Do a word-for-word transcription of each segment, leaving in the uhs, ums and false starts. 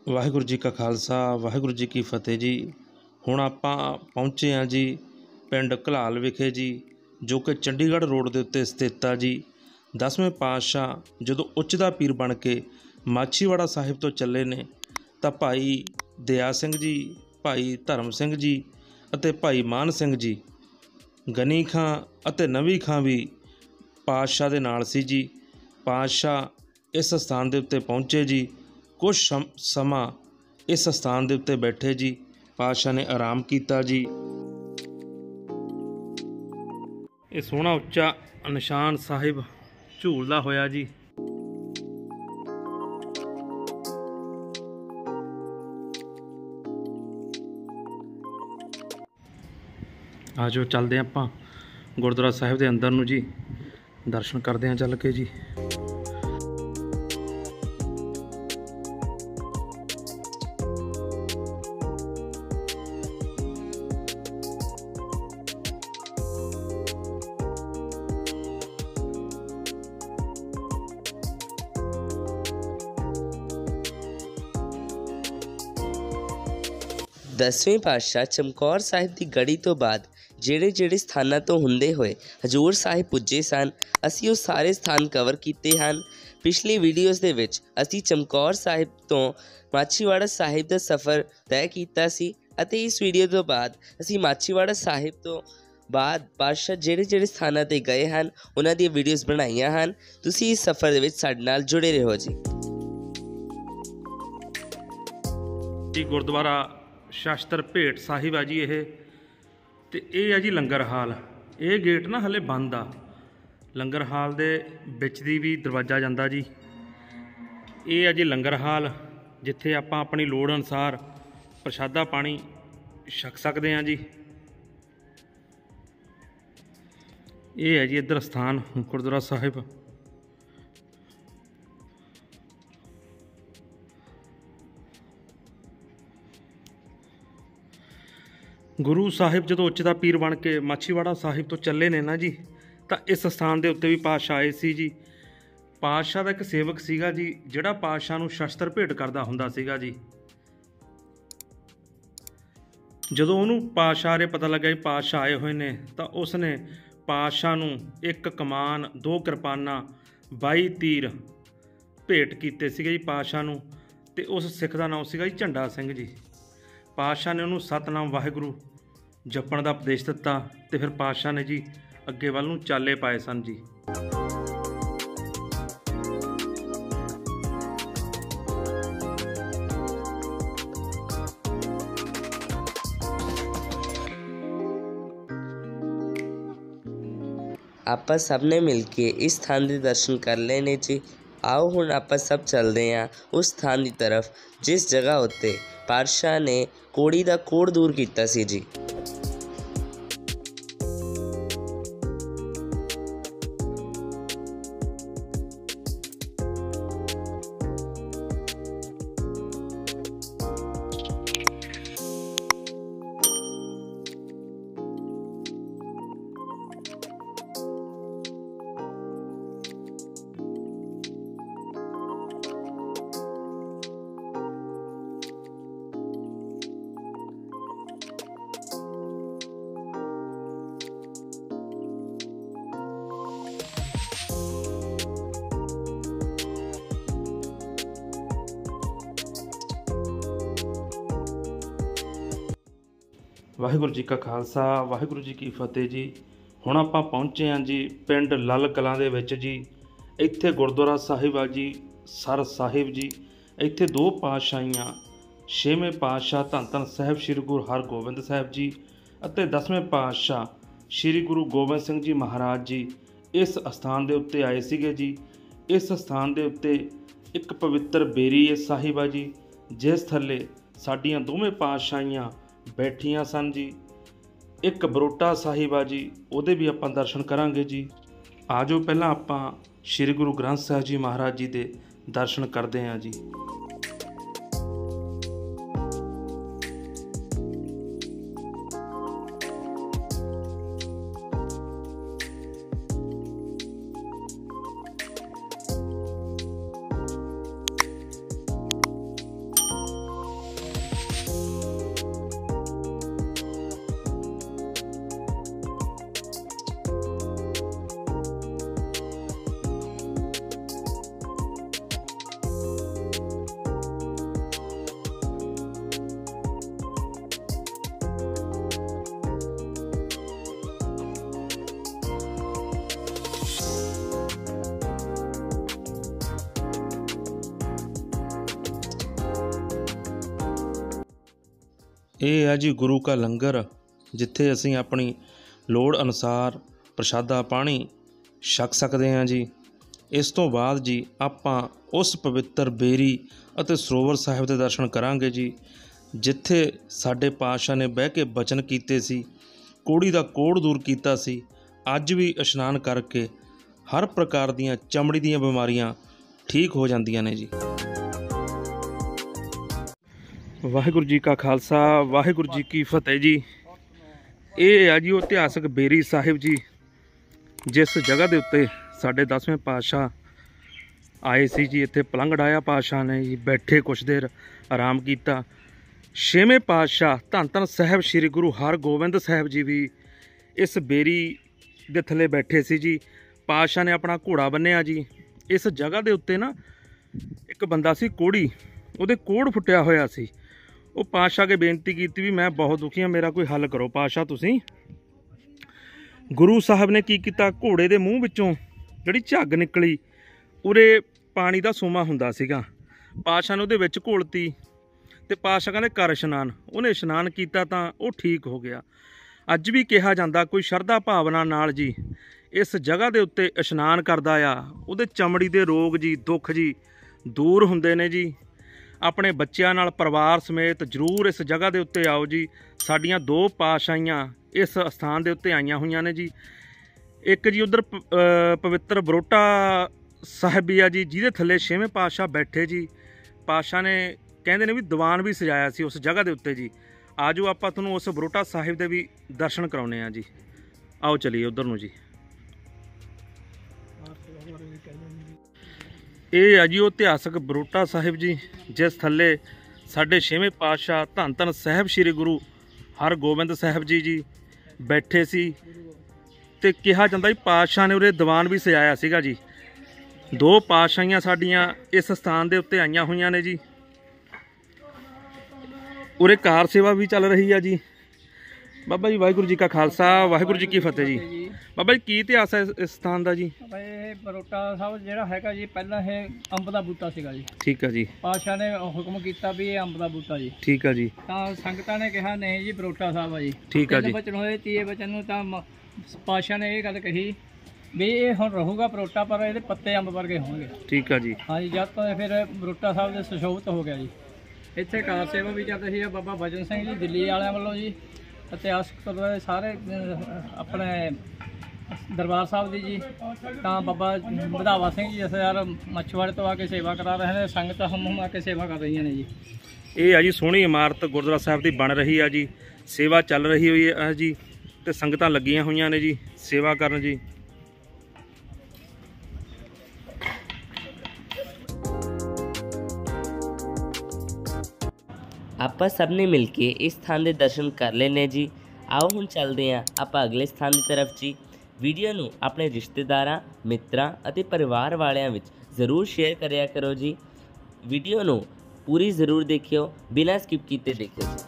वाहिगुरू जी का खालसा वाहिगुरू जी की फतेह जी। हुण आपां पहुँचे हाँ जी पिंड घलाल विखे जी, जो कि चंडीगढ़ रोड के उत्ते स्थित आ जी। दसवें पातशाह जदों उचदा पीर बन के माछीवाड़ा साहिब तो चले ने तां भाई दया सिंह जी, भाई धर्म सिंह जी अते भाई मान सिंह जी, गनी खां अते नवी खां भी पातशाह दे नाल सी जी। पातशाह इस स्थान के उत्ते पहुँचे जी, कुछ सम समा इस स्थान के उत्ते बैठे जी। पातशाह ने आराम किया जी। ये सोहना उच्चा निशान साहिब झूलदा होया जी। आ जाओ चलते हैं आपां गुरुद्वारा साहिब के अंदर नूं जी, दर्शन करते हैं चल के जी। दसवें पातशाह चमकौर साहिब की गढ़ी तो बाद ਜਿਹੜੇ ਜਿਹੜੇ ਸਥਾਨਾਂ ਤੋਂ ਹੁੰਦੇ ਹੋਏ ਹਜ਼ੂਰ ਸਾਹਿਬ ਪੁੱਜੇ ਸਨ, ਅਸੀਂ ਉਹ ਸਾਰੇ ਸਥਾਨ ਕਵਰ ਕੀਤੇ ਹਨ। ਪਿਛਲੀ ਵੀਡੀਓਜ਼ ਦੇ ਵਿੱਚ ਅਸੀਂ ਚਮਕੌਰ ਸਾਹਿਬ ਤੋਂ ਮਾਛੀਵਾੜਾ ਸਾਹਿਬ ਦਾ ਸਫ਼ਰ ਤੈਅ ਕੀਤਾ ਸੀ ਅਤੇ ਇਸ ਵੀਡੀਓ ਤੋਂ ਬਾਅਦ ਅਸੀਂ ਮਾਛੀਵਾੜਾ ਸਾਹਿਬ ਤੋਂ ਬਾਅਦ ਪਾਤਸ਼ਾਹ ਜਿਹੜੇ ਜਿਹੜੇ ਸਥਾਨਾਂ 'ਤੇ ਗਏ ਹਨ ਉਹਨਾਂ ਦੀਆਂ ਵੀਡੀਓਜ਼ ਬਣਾਈਆਂ ਹਨ। ਤੁਸੀਂ ਇਸ ਸਫ਼ਰ ਦੇ ਵਿੱਚ ਸਾਡੇ ਨਾਲ ਜੁੜੇ ਰਹੋ ਜੀ। ਜੀ ਗੁਰਦੁਆਰਾ ਸ਼ਾਸਤਰ ਭੇਟ ਸਾਹਿਬ ਆ ਜੀ ਇਹ, ਤੇ ਇਹ ਆ ਜੀ ਲੰਗਰ ਹਾਲ। ਇਹ ਗੇਟ ਨਾ ਹਲੇ ਬੰਦ ਆ। ਲੰਗਰ ਹਾਲ ਦੇ ਵਿੱਚ ਦੀ ਵੀ ਦਰਵਾਜ਼ਾ ਜਾਂਦਾ ਜੀ। ਇਹ ਆ ਜੀ ਲੰਗਰ ਹਾਲ, ਜਿੱਥੇ ਆਪਾਂ ਆਪਣੀ ਲੋੜ ਅਨੁਸਾਰ ਪ੍ਰਸ਼ਾਦਾ ਪਾਣੀ ਛਕ ਸਕਦੇ ਹਾਂ ਜੀ। ਇਹ ਹੈ ਜੀ ਇੱਧਰ ਸਥਾਨ ਗੁਰਦੁਆਰਾ ਸਾਹਿਬ। गुरु साहिब जो उचदा पीर बन के माछीवाड़ा साहिब तो चले ने ना जी, तो इस स्थान के उत्ते भी पातशाह आए सी जी। पातशाह का एक सेवक सीगा जी, जिहड़ा पातशाह नूं शस्त्र भेंट करदा हुंदा सीगा जी। जदों उहनूं पातशाह दे पता लगा पातशाह आए हुए ने, तो उसने पातशाह नूं एक कमान, दो किरपाना, बाई तीर भेंट कीते सीगे जी पातशाह नूं। ते उस सिख का नाम सीगा जी झंडा सिंह जी। पातशाह ने उन्होंने सतनाम वाहिगुरू जपण का उपदेश दिता, तो फिर पातशाह ने जी अगे वल नूं चाले पाए सन जी। आपां सब ने मिल के इस स्थान के दर्शन कर लेने जी। आओ हुण आपां सब चलते हैं उस स्थान की तरफ जिस जगह उत्ते पातशाह ने कोड़ी का कोड़ दूर किया सी जी। वाहिगुरू जी का खालसा वाहिगुरू जी की फतेह जी। हुण आपां पहुँचे हाँ जी पिंड लल कलां दे विच जी। इत्थे गुरुद्वारा साहिब आ जी सर साहिब जी। इत्थे दो पातशाहियां, छेवें पातशाह धन धन साहिब श्री गुरु हरगोबिंद साहिब जी अते दसवें पातशाह श्री गुरु गोबिंद सिंह जी महाराज जी इस स्थान के उत्ते आए सीगे जी। इस स्थान के उत्ते एक पवित्र बेरी साहिब आ जी, जिस थल्ले साडियां दोवें पातशाहियां बैठियां सन जी। एक बरोटा साहिब आ जी, उहदे भी आपां दर्शन करांगे जी। आ जाओ पहलां आपां श्री गुरु ग्रंथ साहिब जी महाराज जी दे दर्शन करते हैं जी। ਇਹ ਹੈ ਜੀ ਗੁਰੂ ਕਾ ਲੰਗਰ, ਜਿੱਥੇ ਅਸੀਂ ਆਪਣੀ ਲੋੜ ਅਨੁਸਾਰ ਪ੍ਰਸ਼ਾਦਾ ਪਾਣੀ ਛਕ ਸਕਦੇ ਹਾਂ ਜੀ। ਇਸ ਤੋਂ ਬਾਅਦ ਜੀ ਆਪਾਂ ਉਸ ਪਵਿੱਤਰ ਬੇਰੀ ਅਤੇ ਸਰੋਵਰ ਸਾਹਿਬ ਦੇ ਦਰਸ਼ਨ ਕਰਾਂਗੇ ਜੀ, ਜਿੱਥੇ ਸਾਡੇ ਪਾਤਸ਼ਾਹ ਨੇ ਬਹਿ ਕੇ ਬਚਨ ਕੀਤੇ ਸੀ, ਕੋੜੀ ਦਾ ਕੋੜ ਦੂਰ ਕੀਤਾ ਸੀ। ਅੱਜ ਵੀ ਇਸ਼ਨਾਨ ਕਰਕੇ ਹਰ ਪ੍ਰਕਾਰ ਦੀਆਂ ਚਮੜੀ ਦੀਆਂ ਬਿਮਾਰੀਆਂ ਠੀਕ ਹੋ ਜਾਂਦੀਆਂ ਨੇ ਜੀ। ਵਾਹਿਗੁਰੂ ਜੀ ਕਾ ਖਾਲਸਾ, ਵਾਹਿਗੁਰੂ ਜੀ ਕੀ ਫਤਿਹ ਜੀ। ਇਹ ਹੈ ਜੀ ਉਹ ਇਤਿਹਾਸਕ ਬੇਰੀ ਸਾਹਿਬ ਜੀ, ਜਿਸ ਜਗ੍ਹਾ ਦੇ ਉੱਤੇ ਸਾਡੇ ਦਸਵੇਂ ਪਾਤਸ਼ਾਹ ਆਏ ਸੀ ਜੀ। ਇੱਥੇ ਪਲੰਘ ਡਾਇਆ ਪਾਤਸ਼ਾਹ ਨੇ ਜੀ, ਬੈਠੇ ਕੁਛ ਦੇਰ ਆਰਾਮ ਕੀਤਾ। ਛੇਵੇਂ ਪਾਤਸ਼ਾਹ ਧੰਨ ਧੰਨ ਸਾਹਿਬ ਸ੍ਰੀ ਗੁਰੂ ਹਰਗੋਬਿੰਦ ਸਾਹਿਬ ਜੀ ਵੀ ਇਸ ਬੇਰੀ ਦੇ ਥੱਲੇ ਬੈਠੇ ਸੀ ਜੀ। ਪਾਤਸ਼ਾਹ ਨੇ ਆਪਣਾ ਘੋੜਾ ਬੰਨਿਆ ਜੀ। ਇਸ ਜਗ੍ਹਾ ਦੇ ਉੱਤੇ ਨਾ ਇੱਕ ਬੰਦਾ ਸੀ ਕੋੜੀ, ਉਹਦੇ ਕੋੜ ਫੁੱਟਿਆ ਹੋਇਆ ਸੀ। ਉਹ ਪਾਤਸ਼ਾਹ ਕੇ ਬੇਨਤੀ ਕੀਤੀ ਵੀ ਮੈਂ ਬਹੁਤ ਦੁਖੀ ਹਾਂ, ਮੇਰਾ ਕੋਈ ਹੱਲ ਕਰੋ ਪਾਤਸ਼ਾਹ ਤੁਸੀਂ। ਗੁਰੂ ਸਾਹਿਬ ਨੇ ਕੀ ਕੀਤਾ, ਘੋੜੇ ਦੇ ਮੂੰਹ ਵਿੱਚੋਂ ਜਿਹੜੀ ਝੱਗ ਨਿਕਲੀ, ਉਰੇ ਪਾਣੀ ਦਾ ਸੋਮਾ ਹੁੰਦਾ ਸੀਗਾ। ਪਾਤਸ਼ਾਹ ਨੇ ਉਹਦੇ ਵਿੱਚ ਘੋਲਤੀ ਤੇ ਪਾਤਸ਼ਾਹ ਕਹਿੰਦੇ ਕਰ ਇਸ਼ਨਾਨ। ਉਹਨੇ ਇਸ਼ਨਾਨ ਕੀਤਾ ਤਾਂ ਉਹ ਠੀਕ ਹੋ ਗਿਆ। ਅੱਜ ਵੀ ਕਿਹਾ ਜਾਂਦਾ ਕੋਈ ਸ਼ਰਧਾ ਭਾਵਨਾ ਨਾਲ ਜੀ ਇਸ ਜਗ੍ਹਾ ਦੇ ਉੱਤੇ ਇਸ਼ਨਾਨ ਕਰਦਾ ਆ, ਉਹਦੇ ਚਮੜੀ ਦੇ ਰੋਗ ਜੀ, ਦੁੱਖ ਜੀ ਦੂਰ ਹੁੰਦੇ ਨੇ ਜੀ। ਆਪਣੇ ਬੱਚਿਆਂ ਨਾਲ ਪਰਿਵਾਰ ਸਮੇਤ ਜ਼ਰੂਰ ਇਸ ਜਗ੍ਹਾ ਦੇ ਉੱਤੇ ਆਓ ਜੀ। ਸਾਡੀਆਂ ਦੋ ਪਾਤਸ਼ਾਹੀਆਂ ਇਸ ਸਥਾਨ ਦੇ ਉੱਤੇ ਆਈਆਂ ਹੋਈਆਂ ਨੇ ਜੀ। ਇੱਕ ਜੀ ਉਧਰ ਪਵਿੱਤਰ ਬਰੋਟਾ ਸਾਹਿਬ ਵੀ ਆ ਜੀ, ਜਿਹਦੇ ਥੱਲੇ ਛੇਵੇਂ ਪਾਤਸ਼ਾਹ ਬੈਠੇ ਜੀ। ਪਾਤਸ਼ਾਹ ਨੇ ਕਹਿੰਦੇ ਨੇ ਵੀ ਦੀਵਾਨ ਵੀ ਸਜਾਇਆ ਸੀ ਉਸ ਜਗ੍ਹਾ ਦੇ ਉੱਤੇ ਜੀ। ਆਜੋ ਆਪਾਂ ਤੁਹਾਨੂੰ ਉਸ ਬਰੋਟਾ ਸਾਹਿਬ ਦੇ ਵੀ ਦਰਸ਼ਨ ਕਰਾਉਂਦੇ ਹਾਂ ਜੀ। ਆਓ ਚਲੀਏ ਉਧਰ ਨੂੰ ਜੀ। ਇਹ ਹੈ ਜੀ ਉਹ ਇਤਿਹਾਸਕ ਬਰੋਟਾ ਸਾਹਿਬ ਜੀ, ਜਿਸ ਥੱਲੇ ਸਾਡੇ ਛੇਵੇਂ ਪਾਤਸ਼ਾਹ ਧੰਨ ਧੰਨ ਸਾਹਿਬ ਸ੍ਰੀ ਗੁਰੂ ਹਰਗੋਬਿੰਦ ਸਾਹਿਬ ਜੀ ਜੀ ਬੈਠੇ ਸੀ। ਤੇ ਕਿਹਾ ਜਾਂਦਾ ਜੀ ਪਾਤਸ਼ਾਹ ਨੇ ਉਰੇ ਦੀਵਾਨ ਵੀ ਸਜਾਇਆ ਸੀਗਾ ਜੀ। ਦੋ ਪਾਤਸ਼ਾਹੀਆਂ ਸਾਡੀਆਂ ਇਸ ਸਥਾਨ ਦੇ ਉੱਤੇ ਆਈਆਂ ਹੋਈਆਂ ਨੇ ਜੀ। ਉਰੇ ਕਾਰ ਸੇਵਾ ਵੀ ਚੱਲ ਰਹੀ ਆ ਜੀ। ਬਾਬਾ ਜੀ ਵਾਹਿਗੁਰੂ ਜੀ ਕਾ ਖਾਲਸਾ, ਵਾਹਿਗੁਰੂ ਜੀ ਕੀ ਫਤਿਹ ਜੀ। ਬਾਬਾ ਜੀ ਕੀ ਇਤਿਹਾਸ ਹੈ ਇਸ ਸਥਾਨ ਦਾ ਜੀ? ਇਹ ਬਰੋਟਾ ਸਾਹਿਬ ਜਿਹੜਾ ਹੈਗਾ ਜੀ, ਪਹਿਲਾਂ ਇਹ ਅੰਬ ਦਾ ਬੂਟਾ ਸੀਗਾ ਜੀ। ਠੀਕ ਆ ਜੀ। ਪਾਤਸ਼ਾਹ ਨੇ ਹੁਕਮ ਕੀਤਾ ਵੀ ਇਹ ਅੰਬ ਦਾ ਬੂਟਾ ਜੀ। ਠੀਕ ਆ ਜੀ। ਤਾਂ ਸੰਗਤਾਂ ਨੇ ਕਿਹਾ ਨਹੀਂ ਜੀ ਬਰੋਟਾ ਸਾਹਿਬ ਆ ਜੀ। ਠੀਕ ਆ ਜੀ। ਬਚਨ ਹੋਏ ਤੀਏ ਬਚਨ ਨੂੰ ਤਾਂ ਪਾਤਸ਼ਾਹ ਨੇ ਇਹ ਗੱਲ ਕਹੀ ਵੀ ਇਹ ਹੁਣ ਰਹੂਗਾ ਬਰੋਟਾ, ਪਰ ਇਹਦੇ ਪੱਤੇ ਅੰਬ ਵਰਗੇ ਹੋਣਗੇ। ਠੀਕ ਆ ਜੀ। ਹਾਂਜੀ, ਜਦ ਤੋਂ ਫਿਰ ਬਰੋਟਾ ਸਾਹਿਬ ਦੇ ਸੁਸ਼ੋਭਿਤ ਹੋ ਗਿਆ ਜੀ। ਇੱਥੇ ਕਾਰ ਸੇਵਾ ਵੀ ਚੱਲ ਰਹੀ ਹੈ ਬਾਬਾ ਬਚਨ ਸਿੰਘ ਜੀ ਦਿੱਲੀ ਵਾਲਿਆਂ ਵੱਲੋਂ ਜੀ। ਇਤਿਹਾਸਕ ਗੁਰਦੁਆਰੇ ਸਾਰੇ ਆਪਣੇ ਦਰਬਾਰ ਸਾਹਿਬ ਦੀ ਜੀ। ਤਾਂ ਬਾਬਾ ਵਧਾਵਾ ਸਿੰਘ ਜੀ ਜਥੇਦਾਰ ਮੱਛਵਾੜੇ ਤੋਂ ਆ ਕੇ ਸੇਵਾ ਕਰਾ ਰਹੇ ਨੇ। ਸੰਗਤ ਹਮ ਹਮ ਆ ਕੇ ਸੇਵਾ ਕਰ ਰਹੀਆਂ ਨੇ ਜੀ। ਇਹ ਆ ਜੀ ਸੋਹਣੀ ਇਮਾਰਤ ਗੁਰਦੁਆਰਾ ਸਾਹਿਬ ਦੀ ਬਣ ਰਹੀ ਆ ਜੀ। ਸੇਵਾ ਚੱਲ ਰਹੀ ਹੋਈ ਹੈ ਜੀ, ਤੇ ਸੰਗਤਾਂ ਲੱਗੀਆਂ ਹੋਈਆਂ ਨੇ ਜੀ ਸੇਵਾ ਕਰਨ ਜੀ। ਆਪਾਂ ਸਭ ਨੇ ਮਿਲ ਕੇ ਇਸ ਸਥਾਨ ਦੇ ਦਰਸ਼ਨ ਕਰ ਲੈਣੇ ਜੀ। ਆਓ ਹੁਣ ਚੱਲਦੇ ਹਾਂ ਆਪਾਂ ਅਗਲੇ ਸਥਾਨ ਦੀ ਤਰਫ ਜੀ। ਵੀਡੀਓ ਨੂੰ ਆਪਣੇ ਰਿਸ਼ਤੇਦਾਰਾਂ, ਮਿੱਤਰਾਂ ਅਤੇ ਪਰਿਵਾਰ ਵਾਲਿਆਂ ਵਿੱਚ ਜ਼ਰੂਰ ਸ਼ੇਅਰ ਕਰਿਆ ਕਰੋ ਜੀ। ਵੀਡੀਓ ਨੂੰ ਪੂਰੀ ਜ਼ਰੂਰ ਦੇਖਿਓ, ਬਿਨਾਂ ਸਕਿਪ ਕੀਤੇ ਦੇਖਿਓ ਜੀ।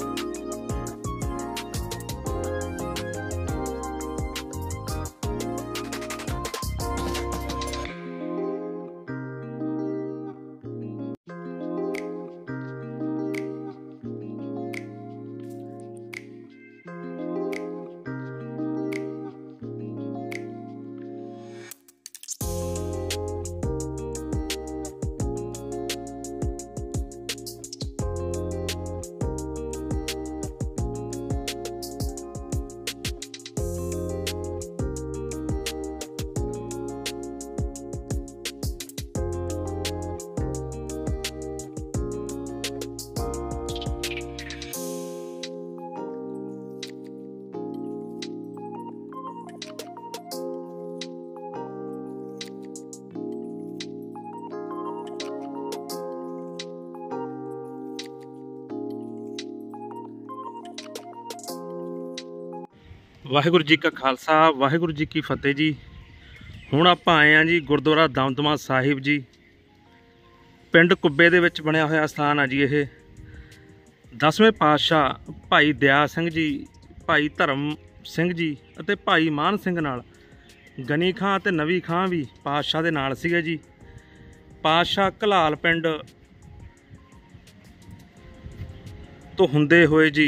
ਵਾਹਿਗੁਰੂ ਜੀ ਕਾ ਖਾਲਸਾ, ਵਾਹਿਗੁਰੂ ਜੀ ਕੀ ਫਤਿਹ ਜੀ। ਹੁਣ ਆਪਾਂ ਆਏ ਹਾਂ ਜੀ ਗੁਰਦੁਆਰਾ ਦਮਦਮਾ ਸਾਹਿਬ ਜੀ, ਪਿੰਡ ਕੁੱਬੇ ਦੇ ਵਿੱਚ ਬਣਿਆ ਹੋਇਆ ਸਥਾਨ ਆ ਜੀ। ਇਹ ਦਸਵੇਂ ਪਾਤਸ਼ਾਹ ਭਾਈ ਦਇਆ ਸਿੰਘ ਜੀ, ਭਾਈ ਧਰਮ ਸਿੰਘ ਜੀ ਅਤੇ ਭਾਈ ਮਾਨ ਸਿੰਘ ਨਾਲ ਗਨੀ ਖਾਂ ਅਤੇ ਨਵੀ ਖਾਂ ਵੀ ਪਾਤਸ਼ਾਹ ਦੇ ਨਾਲ ਸੀਗੇ ਜੀ। ਪਾਤਸ਼ਾਹ ਘਲਾਲ ਪਿੰਡ ਤੋਂ ਹੁੰਦੇ ਹੋਏ ਜੀ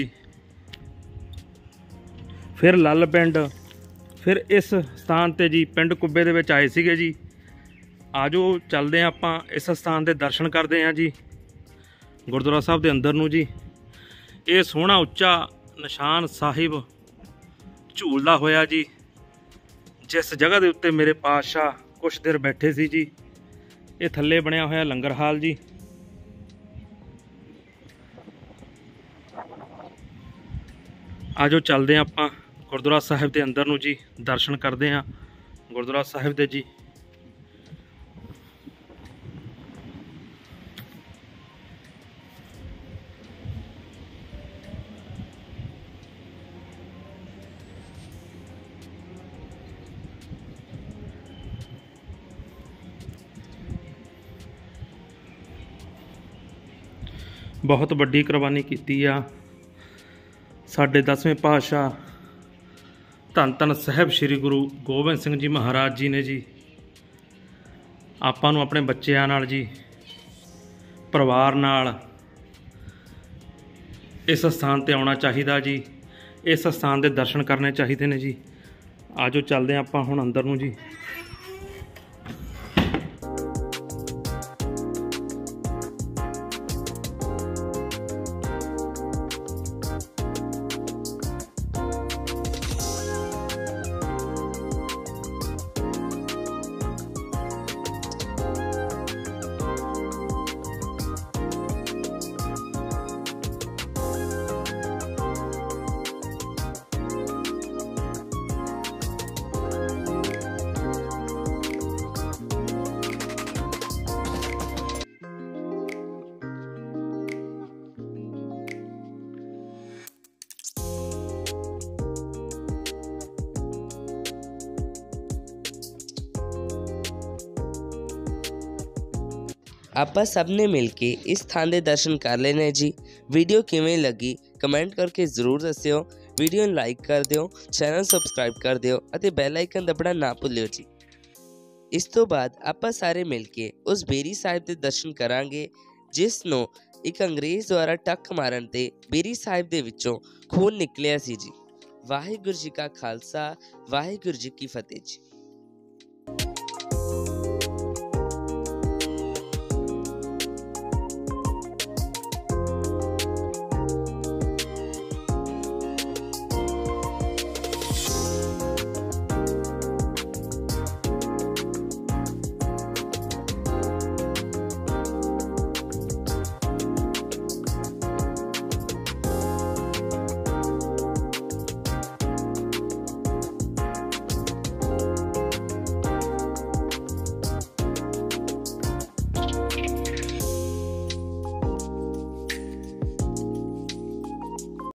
ਫਿਰ ਲੱਲ ਪਿੰਡ, ਫਿਰ ਇਸ ਸਥਾਨ ਤੇ ਜੀ ਪਿੰਡ ਕੁੱਬੇ ਦੇ ਵਿੱਚ ਆਏ ਸੀਗੇ ਜੀ। ਆਜੋ ਚੱਲਦੇ ਹਾਂ ਆਪਾਂ ਇਸ ਸਥਾਨ ਦੇ ਦਰਸ਼ਨ ਕਰਦੇ ਹਾਂ ਜੀ ਗੁਰਦੁਆਰਾ ਸਾਹਿਬ ਦੇ ਅੰਦਰ ਨੂੰ ਜੀ। ਇਹ ਸੋਹਣਾ ਉੱਚਾ ਨਿਸ਼ਾਨ ਸਾਹਿਬ ਝੂਲਦਾ ਹੋਇਆ ਜੀ, ਜਿਸ ਜਗ੍ਹਾ ਦੇ ਉੱਤੇ ਮੇਰੇ ਪਾਤਸ਼ਾਹ ਕੁਛ ਦੇਰ ਬੈਠੇ ਸੀ ਜੀ। ਇਹ ਥੱਲੇ ਬਣਿਆ ਹੋਇਆ ਲੰਗਰ ਹਾਲ ਜੀ। ਆਜੋ ਚੱਲਦੇ ਹਾਂ ਆਪਾਂ ਗੁਰਦੁਆਰਾ ਸਾਹਿਬ ਦੇ ਅੰਦਰ ਨੂੰ ਜੀ, ਦਰਸ਼ਨ ਕਰਦੇ ਹਾਂ ਗੁਰਦੁਆਰਾ ਸਾਹਿਬ ਦੇ ਜੀ। बहुत वड्डी कुर्बानी की आ साडे दसवें पातशाह धन धन साहब श्री गुरु गोबिंद सिंह जी महाराज जी ने जी। आपां नूं अपने बच्चों नाल जी परिवार नाल इस स्थान ते आउणा चाहिदा जी, इस स्थान के दर्शन करने चाहिए ने जी। आजो चलते हैं आपां हुण अंदर नूं जी। ਆਪਾਂ ਸਭ ਨੇ ਮਿਲ ਕੇ ਇਸ ਥਾਂ ਦੇ ਦਰਸ਼ਨ ਕਰ ਲੈਣੇ ਜੀ। ਵੀਡੀਓ ਕਿਵੇਂ ਲੱਗੀ ਕਮੈਂਟ ਕਰਕੇ ਜ਼ਰੂਰ ਦੱਸਿਓ। ਵੀਡੀਓ ਨੂੰ ਲਾਈਕ ਕਰ ਦਿਓ, ਚੈਨਲ ਸਬਸਕ੍ਰਾਈਬ ਕਰ ਦਿਓ ਅਤੇ ਬੈਲ ਆਈਕਨ ਦਬਣਾ ਨਾ ਭੁੱਲਿਓ ਜੀ। ਇਸ ਤੋਂ ਬਾਅਦ ਆਪਾਂ ਸਾਰੇ ਮਿਲ ਕੇ ਉਸ ਬੇਰੀ ਸਾਹਿਬ ਦੇ ਦਰਸ਼ਨ ਕਰਾਂਗੇ, ਜਿਸ ਨੂੰ ਇੱਕ ਅੰਗਰੇਜ਼ ਦੁਆਰਾ ਟੱਕ ਮਾਰਨ ਤੇ ਬੇਰੀ ਸਾਹਿਬ ਦੇ ਵਿੱਚੋਂ ਖੂਨ ਨਿਕਲਿਆ ਸੀ ਜੀ। ਵਾਹਿਗੁਰੂ ਜੀ ਕਾ ਖਾਲਸਾ, ਵਾਹਿਗੁਰੂ ਜੀ ਕੀ ਫਤਿਹ ਜੀ।